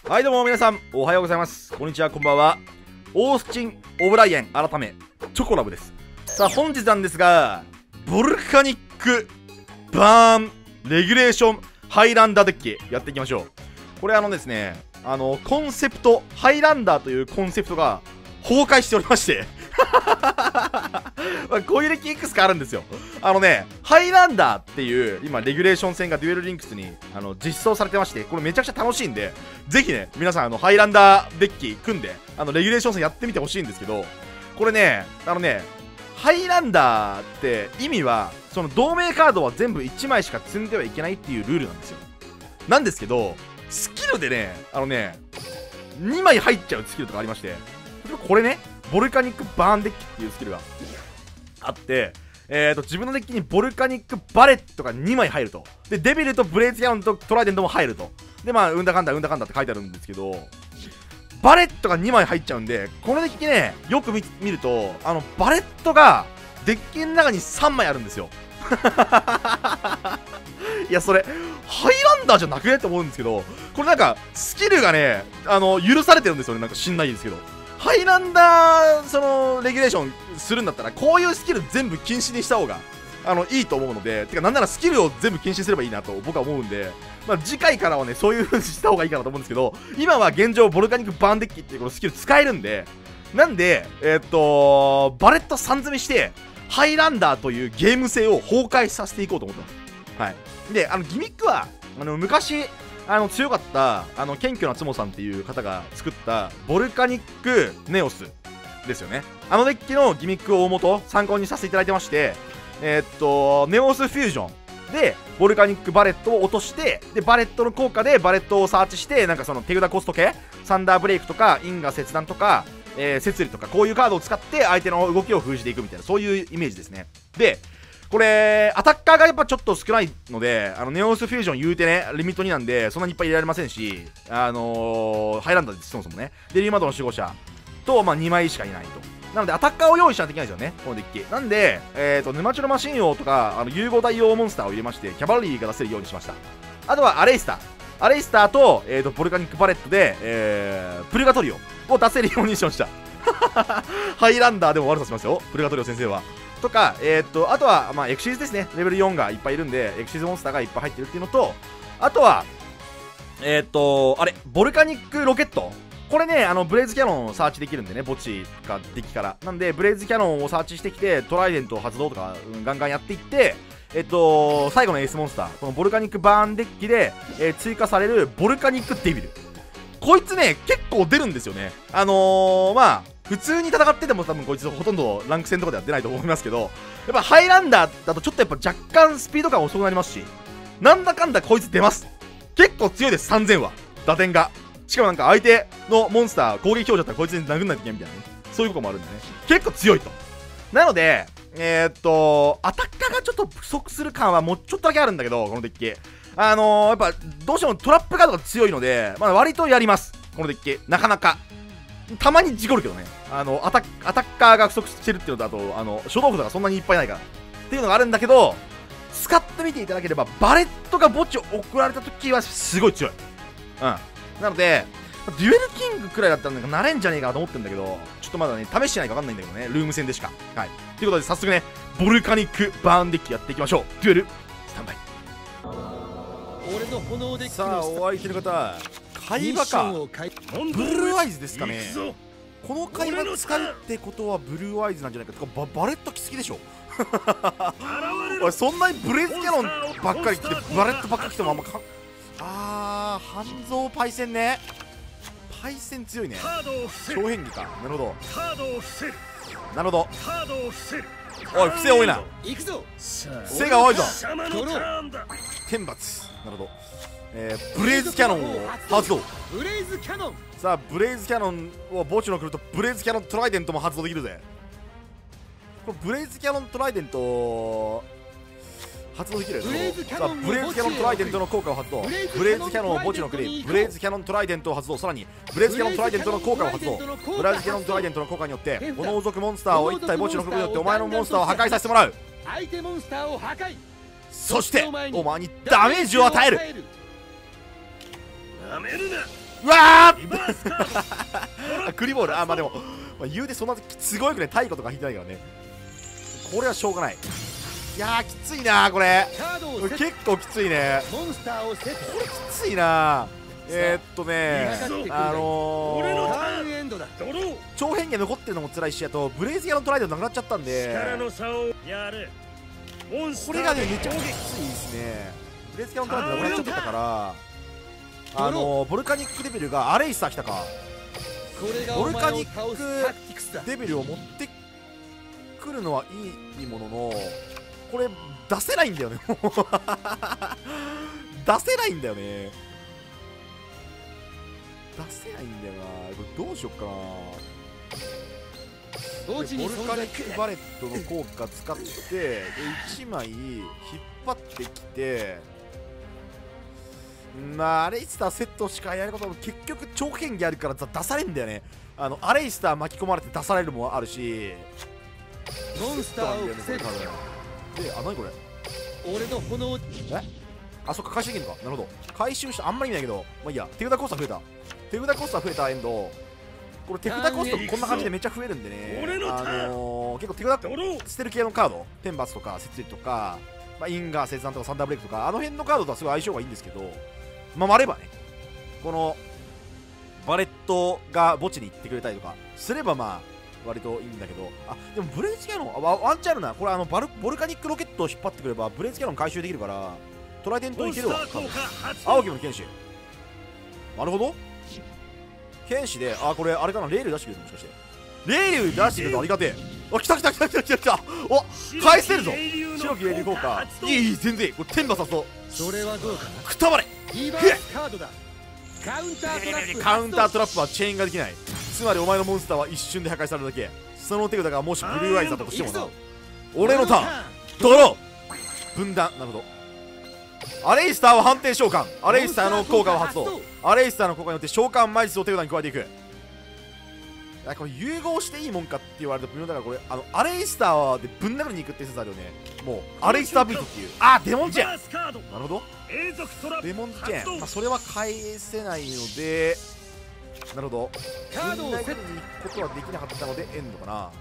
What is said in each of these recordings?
はいどうも皆さんおはようございます。こんにちは、こんばんは。オースチン・オブライエン改めチョコラブです。さあ本日なんですが、ボルカニックバーンレギュレーションハイランダーデッキやっていきましょう。これですね、コンセプトハイランダーというコンセプトが崩壊しておりましてこういうデッキいくつかあるんですよ。ハイランダーっていう今レギュレーション戦がデュエルリンクスに実装されてまして、これめちゃくちゃ楽しいんで、ぜひね皆さんハイランダーデッキ組んでレギュレーション戦やってみてほしいんですけど、これねハイランダーって意味はその同盟カードは全部1枚しか積んではいけないっていうルールなんですよ。なんですけどスキルでね2枚入っちゃうスキルとかありまして、これねボルカニックバーンデッキっていうスキルがあって、自分のデッキにボルカニックバレットが2枚入ると。でデビルとブレイズキャノンとトライデントも入ると。でうんだかんだって書いてあるんですけど、バレットが2枚入っちゃうんで、このデッキねよく見るとバレットがデッキの中に3枚あるんですよいやそれハイランダーじゃなくねって思うんですけど、これなんかスキルがね許されてるんですよね。なんか知んないですけど、ハイランダーレギュレーションするんだったらこういうスキル全部禁止にした方がいいと思うので、てかなんならスキルを全部禁止すればいいなと僕は思うんで、次回からはねそういう風にした方がいいかなと思うんですけど、今は現状ボルカニックバーンデッキっていうこのスキル使えるんで、なんでバレット3積みしてハイランダーというゲーム性を崩壊させていこうと思ってます。はい。でギミックは昔強かった謙虚なツモさんっていう方が作ったボルカニックネオスですよね。デッキのギミックを大元参考にさせていただいてまして、ネオスフュージョンでボルカニックバレットを落として、でバレットの効果でバレットをサーチして、なんかその手札コスト系サンダーブレイクとか因果切断とか、摂理とかこういうカードを使って相手の動きを封じていくみたいな、そういうイメージですね。でこれアタッカーがやっぱちょっと少ないので、ネオスフュージョン言うてねリミット2なんでそんなにいっぱい入れられませんし、ハイランダーですそもそもね。でリーマードの守護者と2枚しかいないと。なのでアタッカーを用意しないといけないですよね、このデッキなんで。沼地のマシン王とか融合大王モンスターを入れまして、キャバラリーが出せるようにしました。あとはアレイスターと、ボルカニックバレットで、プルガトリオを出せるようにしましたハイランダーでも悪さしますよ、プルガトリオ先生は。とか、あとは、エクシーズですね。レベル4がいっぱいいるんで、エクシーズモンスターがいっぱい入ってるっていうのと、あとは、ボルカニックロケット。これね、ブレイズキャノンをサーチできるんでね、墓地かデッキから。なんで、ブレイズキャノンをサーチしてきて、トライデントを発動とか、ガンガンやっていって、最後のエースモンスター、このボルカニックバーンデッキで、追加されるボルカニックデビル。こいつね、結構出るんですよね。普通に戦ってても多分こいつほとんどランク戦とかでは出ないと思いますけど、やっぱハイランダーだとちょっとやっぱ若干スピード感遅くなりますし、なんだかんだこいつ出ます。結構強いです。3000は打点が。しかもなんか相手のモンスター攻撃表示だったらこいつに殴んないといけないみたいなね、そういうこともあるんでね、結構強いと。なのでアタッカーがちょっと不足する感はもうちょっとだけあるんだけど、このデッキやっぱどうしてもトラップカードが強いので、割とやります、このデッキ。なかなかたまに事故るけどね、アタッカーが不足してるっていうのと、あと初動札がそんなにいっぱいないからっていうのがあるんだけど、使ってみていただければバレットが墓地を送られた時はすごい強い。なのでデュエルキングくらいだったらなれんじゃねえかと思ってるんだけど、ちょっとまだね試してないか分かんないんだけどね、ルーム戦でしか。はい、ということで早速ねボルカニックバーンデッキやっていきましょう。デュエルスタンバイ。さあお相手の方、会話かブルーアイズですかね。この会話使うってことはブルーアイズなんじゃないか。とかバレットきすぎでしょおい、そんなにブレイズキャノンばっかり来てバレットばっかり来てもあんま半蔵パイセンね。パイセン強いね。長変技か。なるほどなるほど。おい、不正多いな。不正が多いぞ。天罰。なるほど。ブレイズキャノンを発動。さあブレイズキャノンを墓地の来るとブレイズキャノントライデントも発動できるぜ。これブレイズキャノントライデント発動できる。さあブレイズキャノントライデントの効果を発動。ブレイズキャノンを墓地のクレイ、ブレイズキャノントライデントを発動。さらにブレイズキャノントライデントの効果を発動。ブレイズキャノントライデントの効果によってこの王族モンスターを1体墓地のクレイによってお前のモンスターを破壊させてもらう。そしてお前にダメージを与える。 うわークリボール、あ、まあでも、まあ、言うてそんなすごいくね、太鼓とか引いてないからね。これはしょうがない。いやー、きついなー、これ。結構きついね。これきついなー。長編が残ってるのも辛いし、あとブレイズギアのトライでなくなっちゃったんで、これがねめちゃくちゃきついですね。ブレイズギアのトライでなくなっちゃったから、ボルカニックデビルがアレイスター来たか。ボルカニックデビルを持ってくるのはいいものの、これ出せないんだよね出せないんだよね。出せないんだよな。これどうしよっかな。ボルカニックバレットの効果使ってで1枚引っ張ってきて、まあアレイスターセットしかやることも結局長剣技あるから出されるんだよね。アレイスター巻き込まれて出されるもあるし、 モンスターを防ぐ。 で、何これ。 俺の炎。 あ、そっか、回収できるのか。なるほど。回収したあんまり意味ないけど、まあいいや。手札コスト増えた。手札コスト増えたエンド。これ手札コストこんな感じでめっちゃ増えるんでね、結構手札捨てる系のカード、天罰とか節律とか、まあ、インガー切断とかサンダーブレイクとか、あの辺のカードとはすごい相性がいいんですけど、まあ割ればね、このバレットが墓地に行ってくれたりとかすればまあ割といいんだけど、あ、でもブレイズキャノンワンチャンあるな。これボルカニックロケットを引っ張ってくればブレイズキャノン回収できるからトライデントいけるわ。青木の剣士、なるほど。剣士で、あ、これあれかな、レール出してくれるの、もしかしてレール出してくれるのありがてえ。あ、来た来た来た来た来た来た。お、返せるぞ。白きレール効果いい、全然いい。これ天馬さそう。 それはどうかな。 くたばれ。 カードだ。カウンタートラップ。 カウンタートラップはチェーンができない。つまりお前のモンスターは一瞬で破壊されるだけ。その手札がもしブルーアイズだったとしてもな、俺のターンドロー分断。なるほど。アレイスターは判定召喚。アレイスターの効果を発動。アレイスターの効果によって召喚魔術を手札に加えていく。いや、これ融合していいもんかって言われると微妙だから、これアレイスターでぶん殴りに行くって説あるよね。もうアレイスタービートっていう、あ、デモンチェーン。なるほど、デモンチェーン、まあ、それは返せないので、なるほど、ぶん殴りに行くことはできなかったのでエンドかな。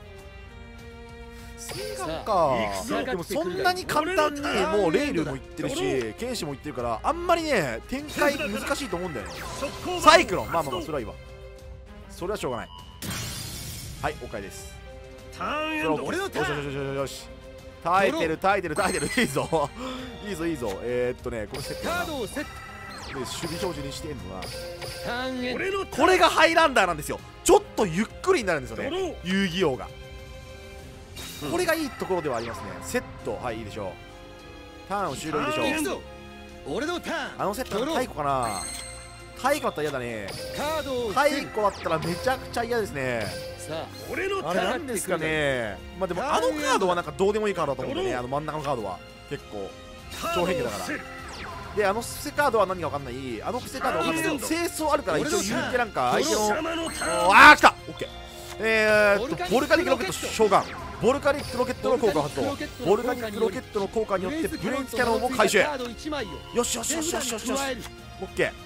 正眼か。でもそんなに簡単にもうレイルもいってるし剣士もいってるから、あんまりね展開難しいと思うんだよね。サイクロン、まあまあまあそれはいいわ。それはしょうがない。はい、OKです。 俺のターン。 よしよしよしよし、耐えてる耐えてる耐えてる、いいぞいいぞいいぞ。これセットだな。で守備表示にしてんのな。これがハイランダーなんですよ。ちょっとゆっくりになるんですよね、遊戯王が。これがいいところではありますね。セット、はい、いいでしょう。ターンを終了いいでしょう。 俺のターン。 あのセットの太鼓かな。太鼓だったら嫌だね。太鼓だったらめちゃくちゃ嫌ですね。あれなんですかね。まあでもあのカードはなんかどうでもいいカードだと思うんでね。真ん中のカードは結構長変化だから。で、伏せカードは何か分かんない。伏せカードは分かんないけど清掃あるから一応言うてなんか相手の、あー来た、オッケー。ボルカニックロケット召喚。ボルカニックロケットの効果を発動。ボルカニックロケットの効果によってブレイズキャノンを回収。よしよしよしよしよしよし、オッケー。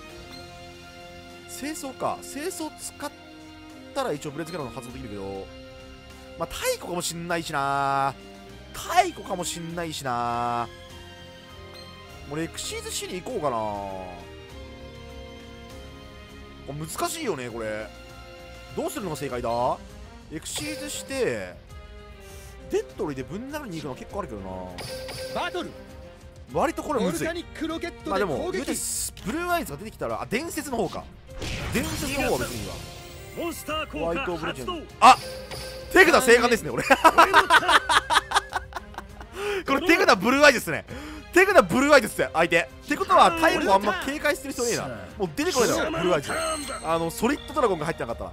清掃か。清掃使ったら一応ブレイズキャノンの発動できるけど、まあ太鼓かもしんないしな。太鼓かもしんないしな。もうレクシーズシに行こうかな。これ難しいよねこれ。どうするのが正解だ。エクシーズしてデッドリーでぶん殴りに行くの結構あるけどな。 バトル割とこれむずい。まあでも言うてブルーアイズが出てきたら、あ、伝説の方か。伝説の方は別にいいわ。ホワイトオブレジェンド、あ、手札正解ですねこれこれ手札ブルーアイズですね。手札ブルーアイズです相手ってことはタイプあんま警戒してる人ねえな。もう出てこないだろブルーアイズ。ソリッドドラゴンが入ってなかったら。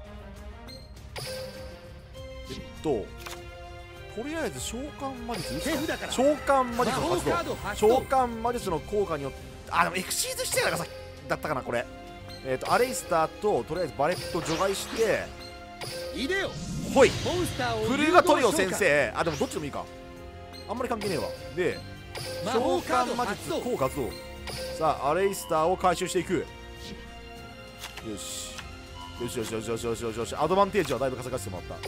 とりあえず召喚魔術、召喚魔術の発動、召喚魔術の効果によって、あ、でもエクシーズしてからだったかなこれ。アレイスターととりあえずバレット除外してほい、フルガトリオ先生、あ、でもどっちでもいいか、あんまり関係ねえわ。で召喚魔術効果発動。さあアレイスターを回収していく。 よしよしよしよしよしよしよしよし、アドバンテージはだいぶ稼がせてもらった。エ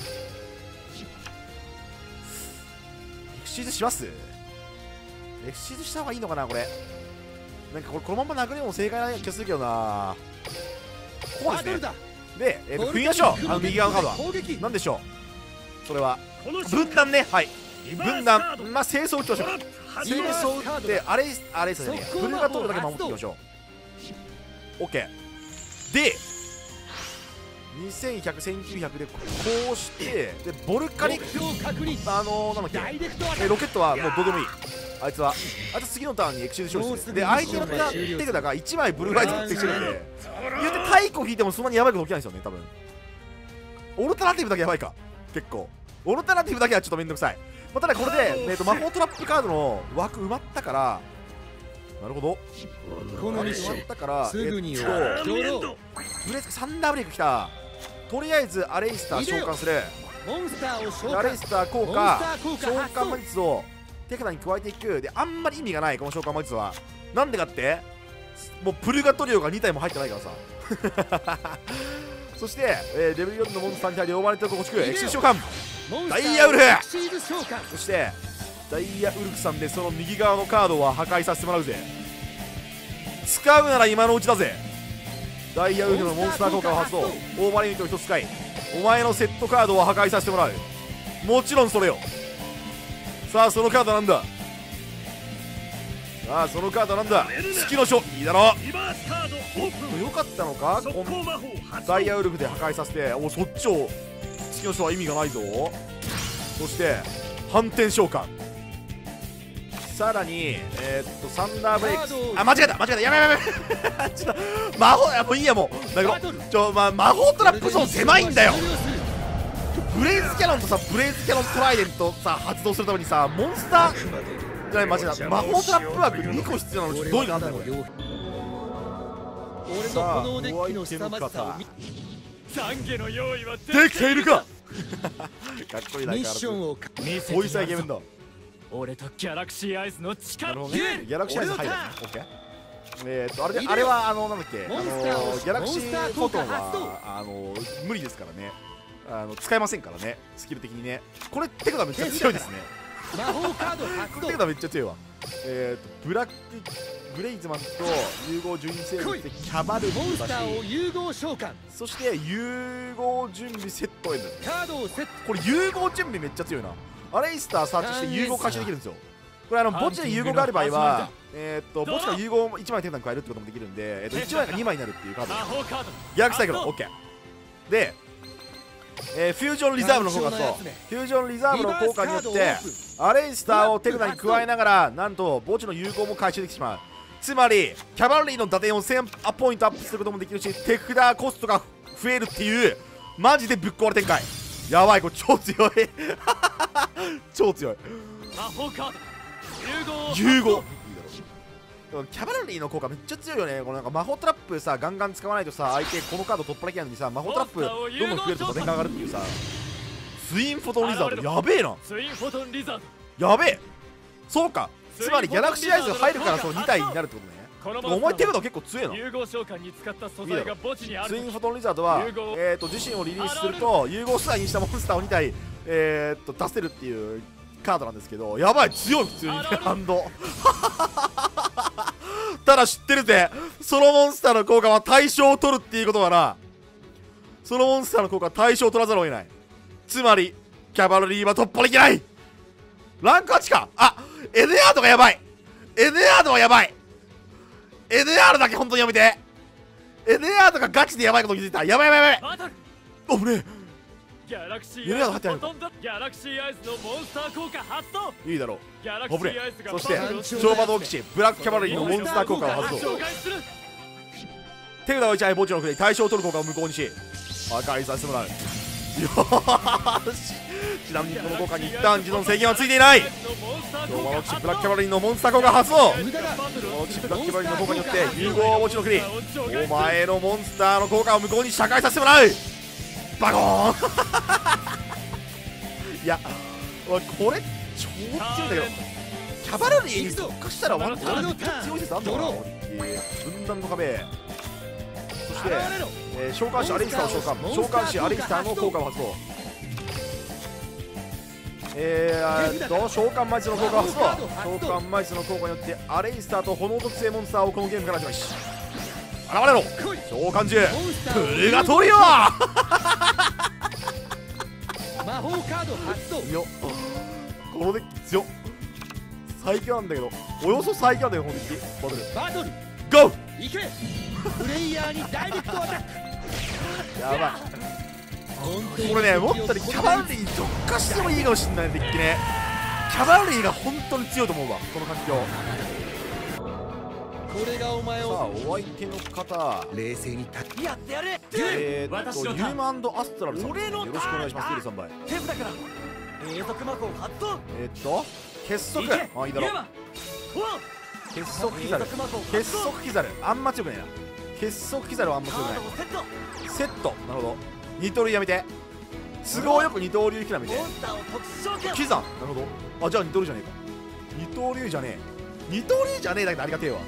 クシーズします？エクシーズした方がいいのかなこれ。なんかこのまま殴りも正解な気がするけどな。こうですね。で、振りましょう。右側のカードは何でしょう。それは分断ね。はい、分断。まあ清掃打ちましょう。清掃ってあれですね、ブルガトールだけ守っていきましょう。 OK で2100、1900でこうして、でボルカニックなんだっけ、ロケットはもうどうでもいい。あいつ次のターンにエクシーズ勝利して、で相手の手札が1枚ブルーライズってきてるんで、言うて太鼓引いてもそんなにやばいこと起きないんですよね多分。オルタナティブだけやばいか。結構オルタナティブだけはちょっとめんどくさい。まあ、ただこれで、魔法トラップカードの枠埋まったから、なるほど、この埋まったからブレーズサンダーブレイクきた。とりあえずアレイスター召喚する。アレイスター効果召喚魔術を手札に加えていく。であんまり意味がないこの召喚魔術は。なんでかってもうプルガトリオが2体も入ってないからさそして、レベル4のモンスターに対して呼ばれてるとこちくエクシー召喚ダイヤウルフ。そしてダイヤウルフさんでその右側のカードは破壊させてもらうぜ。使うなら今のうちだぜ。ダイヤウルフのモンスター効果を発動。オーバーリミットを1つ使いお前のセットカードを破壊させてもらう。もちろんそれよ。さあそのカードなんだ。さあそのカードなんだ。月の書いいだろ。よかったのかダイヤウルフで破壊させて。おそっちを月の書は意味がないぞ。そして反転召喚、さらにサンダーブレイク。あ間違えたやめちょっと魔法もういいやもうだけど魔法トラップゾーン狭いんだよ。ブレイズキャノンとさブレイズキャノントライデントさ発動するためにさモンスターじゃない間違えた魔法トラップ枠2個必要なのにどういうのあんだよこれ。さあホワイトの方できているかかっこいいな。ミッションを追いさえゲームだ。 俺とギャラクシーアイズの力。 なるほどね。ギャラクシーアイズ入る。オッケー。あれはなんだっけギャラクシーフォトンは無理ですからね。使えませんからねスキル的にね。これ手札めっちゃ強いですね。 魔法カード発動。 手札めっちゃ強いわ。ブラックグレイズマンと融合準備生物でキャバルモンスターを融合召喚。そして融合準備セットエンドカードをセット。これ融合準備めっちゃ強いな。アレイスターサーチして融合開始できるんですよ。これ墓地で融合がある場合は墓地から融合1枚手札に加えるってこともできるんで1枚が2枚になるっていうカード。ギャラクシーサイクル OK でフュージョンリザーブの効果とフュージョンリザーブの効果によってアレイスターを手札に加えながらなんと墓地の融合も回収できてしまう。つまりキャバルリーの打点を1000ポイントアップすることもできるし手札コストが増えるっていうマジでぶっ壊れ展開。やばいこれ超強い超強い。 魔法カード融合キャバルリーの効果めっちゃ強いよね。このなんか魔法トラップさガンガン使わないとさ相手このカード取っ払いきなのにさ魔法トラップどんどん増えると打点が上がるっていうさ。ツインフォトンリザードやべえな。 ツインフォトンリザードやべえ。そうかつまりギャラクシーアイズ入るからそう2体になるってことね。お前手札結構強えな。 融合召喚に使った素材が墓地にある。 ツインフォトンリザードは自身をリリースすると融合素材にしたモンスターを2体出せるっていうカードなんですけど、やばい強い普通にハンドただ知ってるぜそのモンスターの効果は対象を取るっていうことはな。そのモンスターの効果は対象を取らざるを得ない。つまりキャバルリーは突破できない。ランク8か。あエネアードがやばい。エネアードはやばい。エネアードだけ本当にやめて。エネアードがガチでやばいこと気づいた。やばいやばいやばい。おぶねギャラクシーアイズ入ってないの。 ギャラクシーアイズのモンスター効果発動。 いいだろう。 ギャラクシーアイズがそして超馬道騎士ブラックキャバルリーのモンスター効果を発動。手札を1枚墓地の札に対象を取る効果を無効にし破壊させてもらう。よーしちなみにこの効果に一旦自動の制限はついていない。超馬道騎士ブラックキャバルリーのモンスター効果発動。この騎士ブラックキャバルリーの効果によって融合墓地の国お前のモンスターの効果を無効に破壊させてもらう。バコーンいやこれ超強いんだけどキャバルリーに特化したらワンチャン強い説あんのかな。分断の壁そして召喚師アレイスターを召喚、召喚師アレイスターの効果を発動、召喚マイツの効果を発動、召喚マイツの効果によってアレイスターと炎属性モンスターをこのゲームから始めし現れろ召喚獣プルガトリオ魔法カード発動。 強っ、このデッキ強っ、最強なんだけど、およそ最強なんだよこのデッキ。バトルバトルゴー、 行け。プレイヤーにダイレクトアタック。 やばい、これね、もっとねキャバルリー特化してもいいかもしんないデッキね。キャバルリーが本当に強いと思うわこの環境。 これがお前さあをお相手の方、 冷静にやってやれ。 ユーマンアストラルさんですね、よろしくお願いします。ユーリさんバイ手札から永続魔法発動。 結束、あ、いいだろう、結束キザル、結束キザルあんま強くねえな、結束キザルはあんま強くない、セット、なるほど、二刀流やめて、都合よく二刀流キラめて、キザン、なるほど、あ、じゃあ二刀流じゃねえか、二刀流じゃねえ、二刀流じゃねえだけどありがてえわ、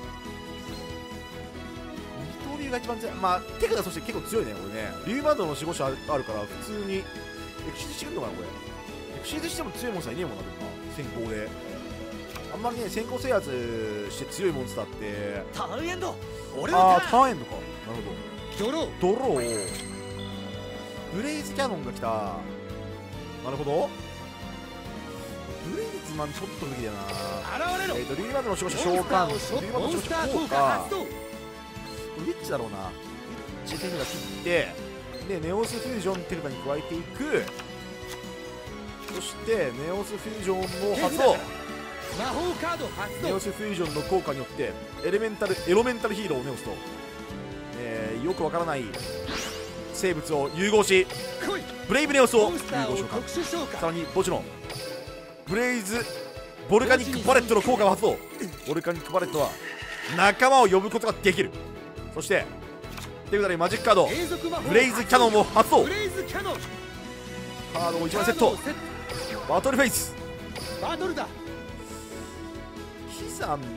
二刀流が一番強い、まあ手札として結構強いねこれね、リュウマンドの守護者あるから普通にエクシーズしてくるのかなこれ、エクシーズしても強いモンスターいねえもんな、でもな先行であんまりね先行制圧して強いモンスターってターンエンド。俺ああのターン。 ターンエンドか、なるほど、 ドロー。 ドロー、ブレイズキャノンが来た、なるほど、ブレイズマンちょっと無理だな、 現れろ。 リュウマンドの守護者召喚、リュウマンドの守護者効果、 発動。 ウィッチだろうな、ウィッチ手札切ってでネオスフュージョン手札に加えていく、そしてネオスフュージョンの発動、 魔法カード発動。 ネオスフュージョンの効果によってエロメンタルヒーローをネオスと、よくわからない生物を融合し来い。 ブレイブネオスを融モンスターを合召喚、 特殊召喚。 さらに墓地のブレイズボルカニックパレットの効果を発動、ボルカニックパレットは仲間を呼ぶことができる、そして手札にマジックカード永続魔法ブレイズキャノンを発動、 ブレイズキャノン。 カードを1枚セット、バトルフェイス、 バトルだ。 キザン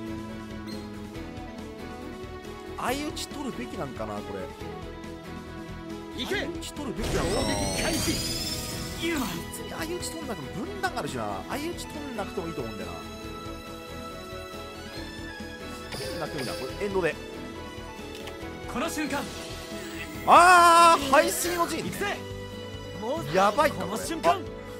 相打ち取るべきなんかなこれ、 行け。 相打ち取るべきなんかな、 攻撃開始。ユーマン。 別に相打ち取んなくても分断あるしな、相打ち取んなくてもいいと思うんだよな、取んなくてもいいな、これエンドで、 この瞬間。 あー排水の陣行くぜ。 やばいかここれ、 の瞬間。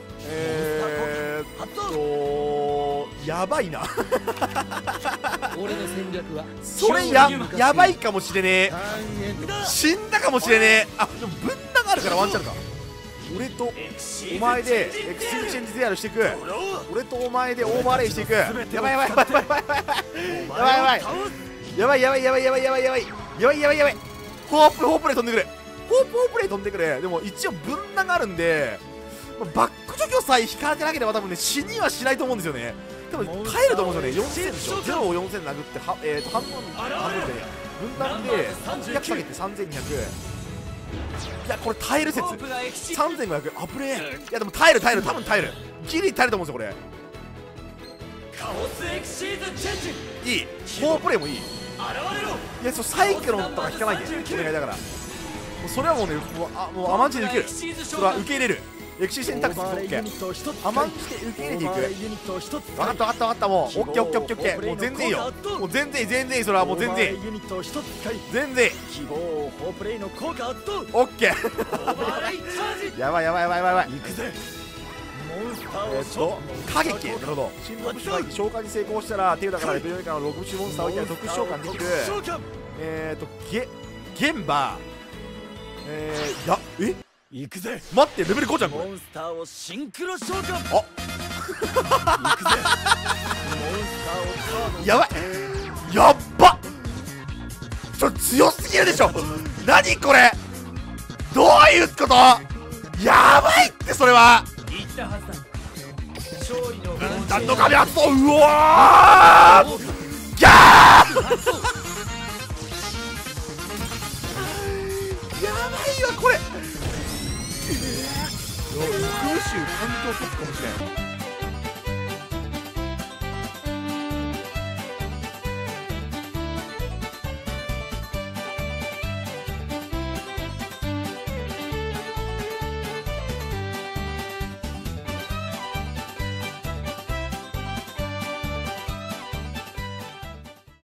やばいな俺の戦略はそれやばいかもしれねえ、 ターンエンド。 死んだかもしれねえ、あでも分断があるからワンチャンか、俺とお前でエクスチェンジゼアルしていく、俺とお前でオーバーレイしていく、やばいやばいやばいやばいやばいやばいやばいやばいやばいやばいやばいやばいやばいやばいやばいやばい、ホープレイ飛んでくれ、ホープレイ飛んでくれ、でも一応分断があるんでバック除去さえ引かれてなければ多分ね死にはしないと思うんですよね、多分耐えると思うんですよね、4000でしょ、0を4000殴って半分で分断で300下げて3200、いやこれ耐える説3500、あぶねえ、いやでも耐える多分耐える、ギリ耐えると思うんですよこれ、 カオスエクシーズチェンジ。 いいホープレイもいい、い現れろ。 やサイクロンとか引かないでお願いだから、もうそれはもうねもう甘んじて受ける、それは受け入れる、エクシー選択肢オッケー、甘んじて受け入れていく、分かったもうオッケーもう全然いいよ、もう全然いいそれはもう全然いい、全然いい、 希望ホープレイの効果発動。 オッケーオーバーレイチャージ。 やばい行くぜ。モンスターを過激、なるほど、新録種が召喚に成功したら手札からレベル4以下の6種モンスターをいきなり特殊召喚できる、現場行くぜ。 待ってレベル5じゃんこれ、 モンスターをシンクロ召喚。 あ行くぜ。モンスターをカード。 やばいやっば強すぎるでしょ何これどういうこと、やばいってそれは、 言ったはずだ。勝利の分断の壁発動、うわーギャーやばいわこれ、空襲環境トップかもしれん。